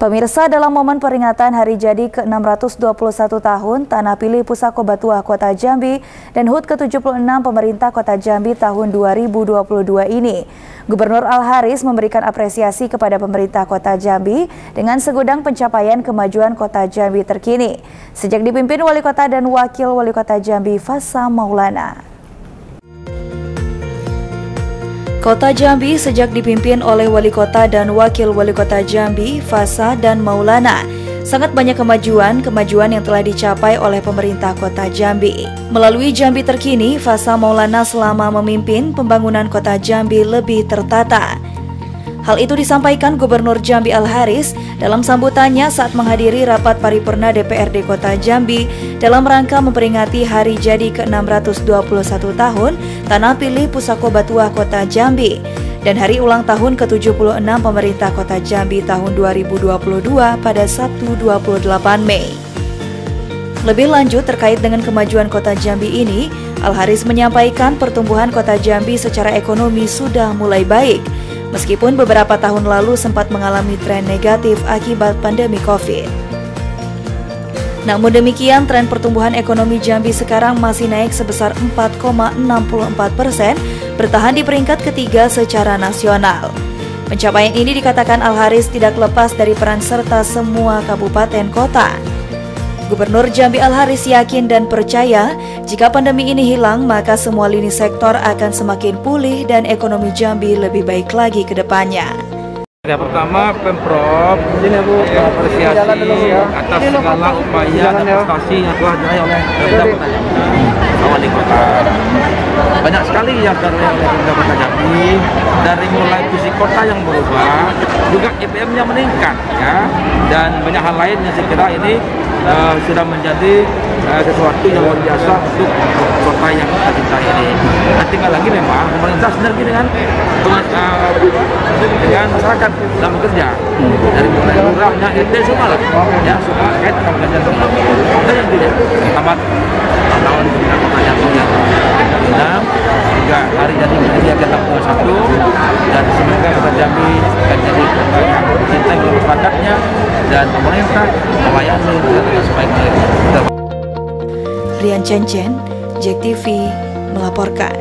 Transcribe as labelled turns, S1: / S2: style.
S1: Pemirsa, dalam momen peringatan hari jadi ke-621 tahun Tanah Pilih Pusako Batuah Kota Jambi dan HUT ke-76 Pemerintah Kota Jambi tahun 2022 ini, Gubernur Al-Haris memberikan apresiasi kepada pemerintah Kota Jambi dengan segudang pencapaian kemajuan Kota Jambi terkini sejak dipimpin Wali Kota dan Wakil Wali Kota Jambi Fasa Maulana. Kota Jambi sejak dipimpin oleh Wali Kota dan Wakil Wali Kota Jambi, Fasa dan Maulana. Sangat banyak kemajuan yang telah dicapai oleh pemerintah Kota Jambi. Melalui Jambi Terkini, Fasa Maulana selama memimpin pembangunan Kota Jambi lebih tertata. Hal itu disampaikan Gubernur Jambi Al-Haris dalam sambutannya saat menghadiri rapat paripurna DPRD Kota Jambi dalam rangka memperingati hari jadi ke-621 tahun Tanah Pilih Pusako Batuah Kota Jambi dan hari ulang tahun ke-76 pemerintah Kota Jambi tahun 2022 pada Sabtu 28 Mei. Lebih lanjut terkait dengan kemajuan Kota Jambi ini, Al-Haris menyampaikan pertumbuhan Kota Jambi secara ekonomi sudah mulai baik, meskipun beberapa tahun lalu sempat mengalami tren negatif akibat pandemi COVID. Namun demikian, tren pertumbuhan ekonomi Jambi sekarang masih naik sebesar 4,64%, bertahan di peringkat ketiga secara nasional. Pencapaian ini dikatakan Al-Haris tidak lepas dari peran serta semua kabupaten kota. Gubernur Jambi Al-Haris yakin dan percaya jika pandemi ini hilang, maka semua lini sektor akan semakin pulih dan ekonomi Jambi lebih baik lagi ke depannya.
S2: Ya, pertama Pemprov apresiasi atas segala upaya dan prestasi yang telah diraih oleh Wali Kota. Banyak sekali yang karya oleh pemerintah Kota Jambi, dari mulai visi kota yang berubah, juga IPM-nya meningkat, ya, dan banyak hal lain yang saya kira ini sudah menjadi sesuatu yang luar biasa untuk kota yang kita cintai ini. Nah, tinggal lagi memang pemerintah sinergi dengan masyarakat dalam bekerja, dari mulai lurahnya, RT semua lah, ya, semua terkait dengan belajar semua. Itu yang tidak amat tahun kita Kota Jambi yang juga hari jadi yang ke-61 dan semoga Kota Jambi akan jadi kota yang dicintai oleh masyarakatnya dan pemerintah melayani dengan sebaik-baiknya.
S1: Rian Cencen, JEK TV melaporkan.